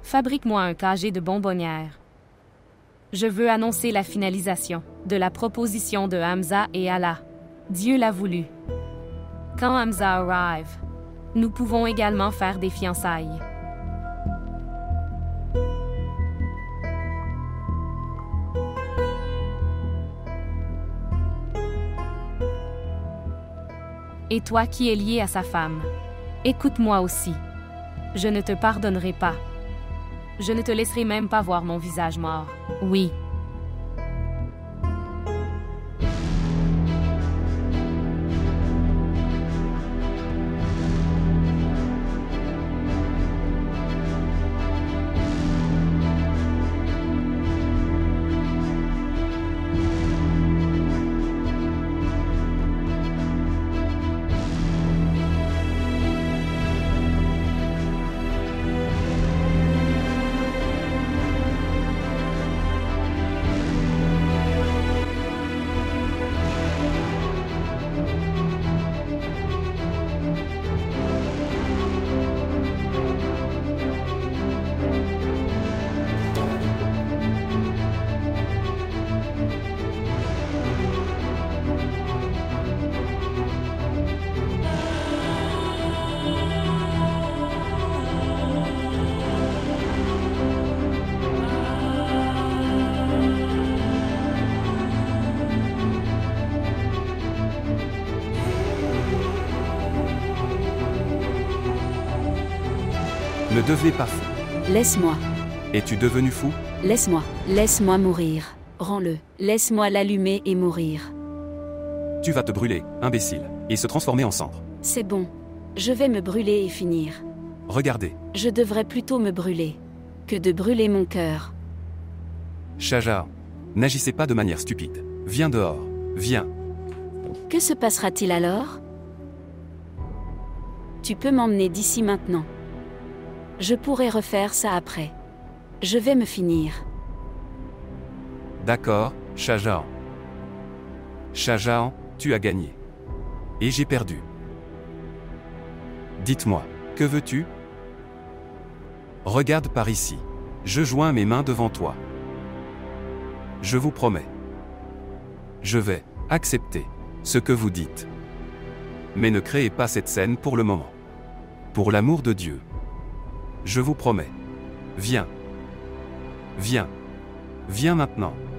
Fabrique-moi un casier de bonbonnières. Je veux annoncer la finalisation de la proposition de Hamza et Allah. Dieu l'a voulu. Quand Hamza arrive, nous pouvons également faire des fiançailles. Et toi qui es lié à sa femme, écoute-moi aussi. Je ne te pardonnerai pas. Je ne te laisserai même pas voir mon visage mort. Oui. Ne devenez pas fou. Laisse-moi. Es-tu devenu fou? Laisse-moi. Laisse-moi mourir. Rends-le. Laisse-moi l'allumer et mourir. Tu vas te brûler, imbécile, et se transformer en cendre. C'est bon. Je vais me brûler et finir. Regardez. Je devrais plutôt me brûler que de brûler mon cœur. Shajar, n'agissez pas de manière stupide. Viens dehors. Viens. Que se passera-t-il alors? Tu peux m'emmener d'ici maintenant. Je pourrai refaire ça après. Je vais me finir. D'accord, Shajar. Shajar, tu as gagné. Et j'ai perdu. Dites-moi, que veux-tu? Regarde par ici. Je joins mes mains devant toi. Je vous promets. Je vais accepter ce que vous dites. Mais ne créez pas cette scène pour le moment. Pour l'amour de Dieu. Je vous promets. Viens. Viens. Viens maintenant.